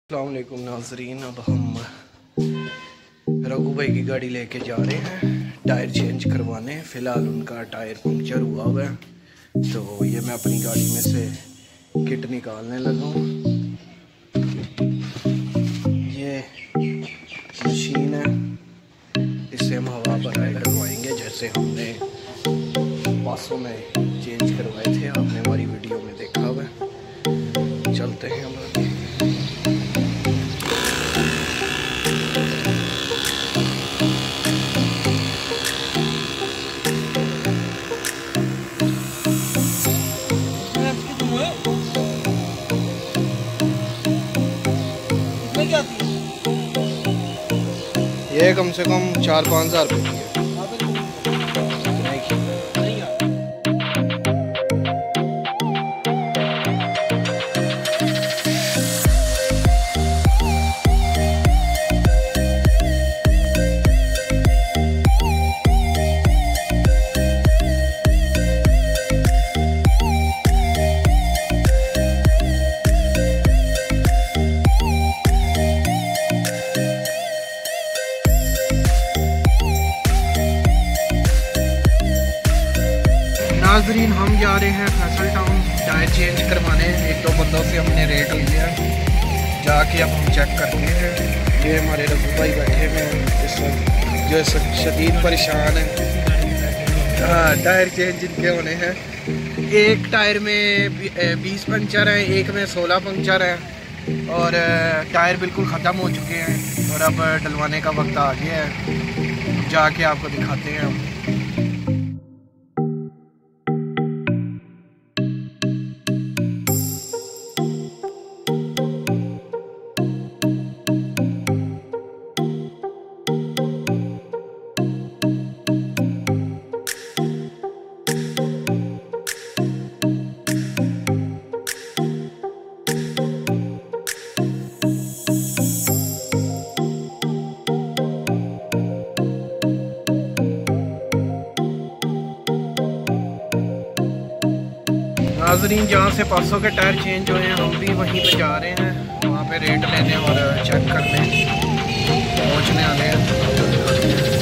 अस्सलामुअलैकुम नाजरीन। अब हम रघु भाई की गाड़ी लेके जा रहे हैं टायर चेंज करवाने। फ़िलहाल उनका टायर पंक्चर हुआ हुआ है, तो ये मैं अपनी गाड़ी में से किट निकालने लगा हूँ। ये मशीन है, इससे हम हवा भराई करवाएंगे जैसे हमने पासों में चेंज करवाए थे। आपने हमारी वीडियो में देखा हुआ है। चलते हैं हम आगे। ये कम से कम 4-5 हज़ार रुपये की है। नाजरीन, हम जा रहे हैं फैसल टाउन टायर चेंज करवाने। एक दो बंदों से हमने रेट लिया, जाके अब हम चेक करते हैं। ये हमारे रघु भाई बैठे हुए हैं इस वक्त, जो शदीद परेशान है। हाँ, टायर चेंज जिनके होने हैं। एक टायर में 20 पंक्चर हैं, एक में 16 पंक्चर हैं और टायर बिल्कुल ख़त्म हो चुके हैं और अब डलवाने का वक्त आ गया है। जाके आपको दिखाते हैं हम। नाजरीन, जहाँ से परसों के टायर चेंज हुए हैं हम भी वहीं पे जा रहे हैं, वहाँ पे रेट लेने और चेक करने पहुँचने वाले हैं।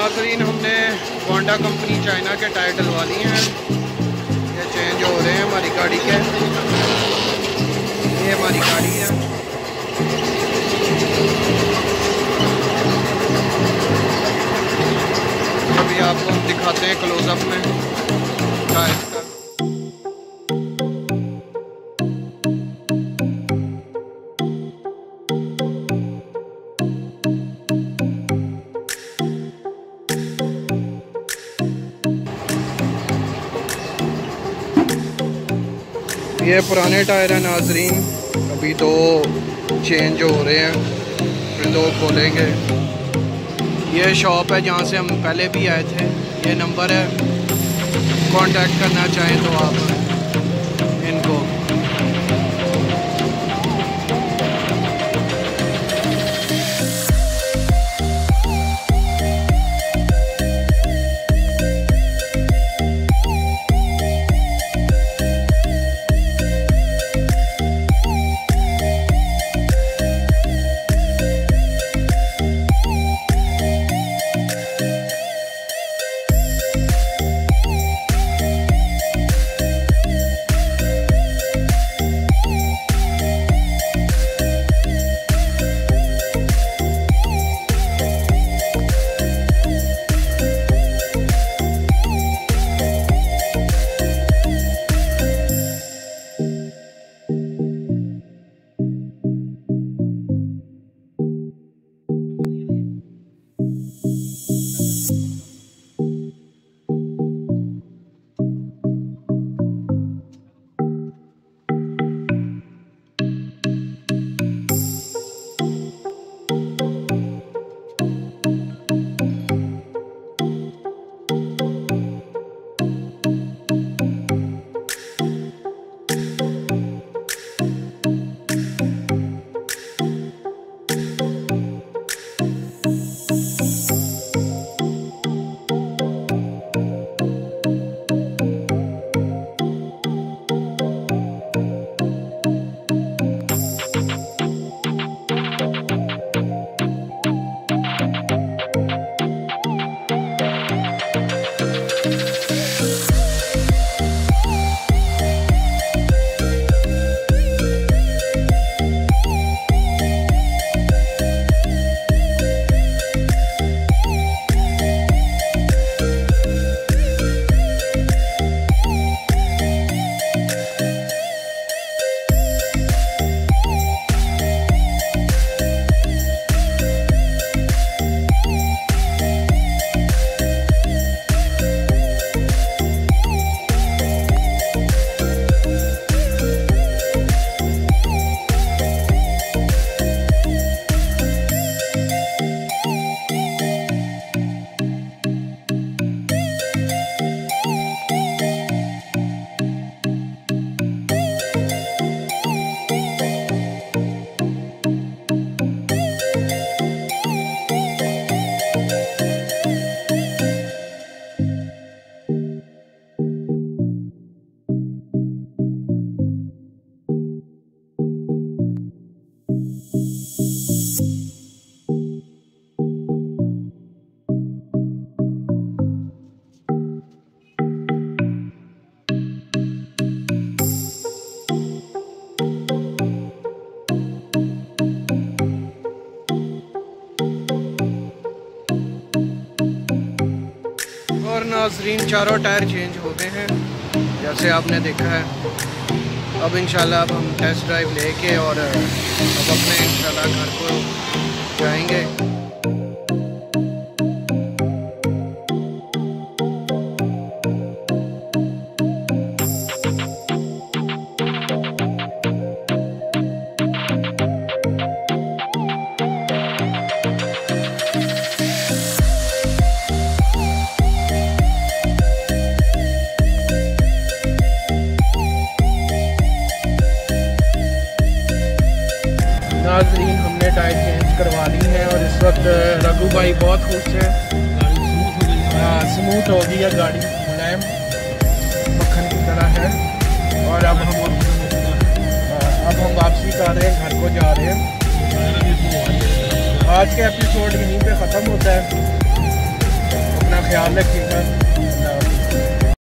नाज़रीन हमने वांडा कंपनी चाइना के टायर डलवा लिए हैं। ये चेंज हो रहे हैं हमारी गाड़ी के। ये हमारी गाड़ी है। अभी आपको हम दिखाते हैं क्लोजअप में टायर का। ये पुराने टायर हैं नाजरीन, अभी दो चेंज हो रहे हैं, फिर दो खोलेंगे। ये शॉप है जहाँ से हम पहले भी आए थे। ये नंबर है, कांटेक्ट करना चाहें तो आप इनको। नाज़रीन चारों टायर चेंज हो गए हैं जैसे आपने देखा है। अब इंशाल्लाह अब हम टेस्ट ड्राइव लेके और अब अपने इंशाल्लाह घर को जाएंगे। नाज़रीन हमने टायर चेंज करवा ली है और इस वक्त रघु भाई बहुत खुश है। हाँ, स्मूथ हो गई है गाड़ी, मुलायम मक्खन की तरह है। और अब हम वापसी कर रहे हैं, घर को जा रहे हैं। आज का एपिसोड यहीं पे ख़त्म होता है। ख्याल रखिएगा।